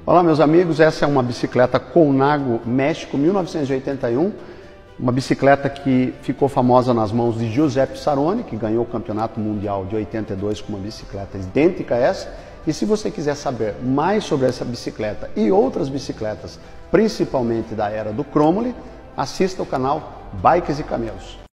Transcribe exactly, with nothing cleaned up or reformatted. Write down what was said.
Olá meus amigos, essa é uma bicicleta Colnago México mil novecentos e oitenta e um, uma bicicleta que ficou famosa nas mãos de Giuseppe Saroni, que ganhou o campeonato mundial de oitenta e dois com uma bicicleta idêntica a essa. E se você quiser saber mais sobre essa bicicleta e outras bicicletas, principalmente da era do Chromoly, assista o canal Bikes e Camelos.